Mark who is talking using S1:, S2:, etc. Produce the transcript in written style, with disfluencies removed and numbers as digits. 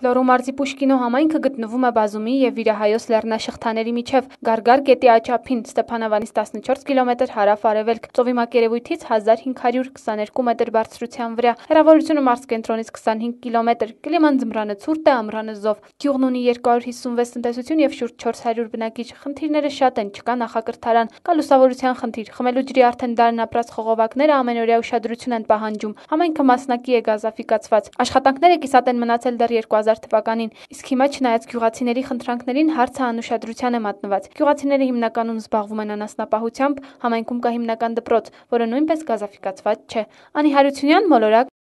S1: Լոռու մարզի Պուշկինո համայնքը գտնվում է Բազումի եւ Վիրահայոց լեռնաշղթաների միջև Գարգար գետի աճափին Ստեփանավանից 14 կիլոմետր հարավ-արևելք, ծովի մակերևույթից 1522 մետր բարձրության վրա, հեռավորությունը մարզկենտրոնից 25 կիլոմետր, կլիման ձմռանը ցուրտ է, ամռանը զով։ Գյուղն ունի 256 տնտեսություն եւ շուրջ 400 բնակիչ։ Խնդիրները շատ են, չկա նախակրթարան, կա լուսավորության խնդիր, խմելու ջրի արդեն դարն ապրած խողովակները ամենօրյա ուշադրություն են պահանջում։ Համայնքը մասնակի է գազաֆիկացված։ Աշխատանքները կիսատ են մնացել դեռ 2000 թվականին, իսկ հիմա չնայած գյուղացիների խնդրանքներին հարցը անուշադրության է մատնված։ Գյուղացիները հիմնականում զբաղվում են անասնապահությամբ, համայնքում կա հիմնական դպրոց, որը նույնպես գազաֆիկացված չէ։ Անի Հարությունյան, Մոլորակ,